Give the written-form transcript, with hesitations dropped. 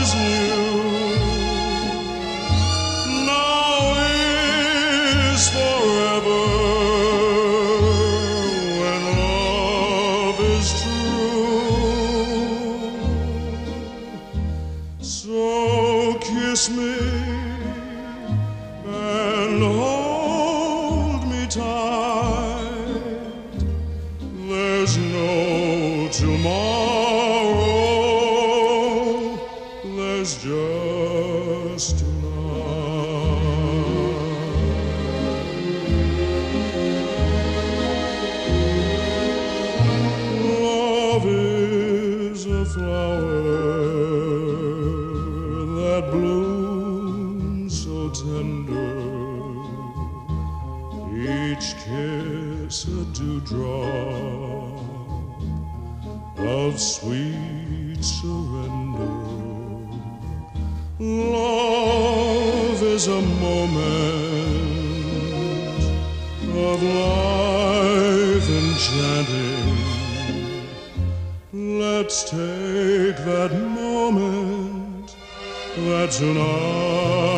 is new. Now is forever when love is true. So kiss me and hold me tight. There's no tomorrow, there's just tonight. Love is a flower that blooms so tender, each kiss a dewdrop of sweet surrender. Love is a moment of life enchanting. Let's take that moment, that tonight.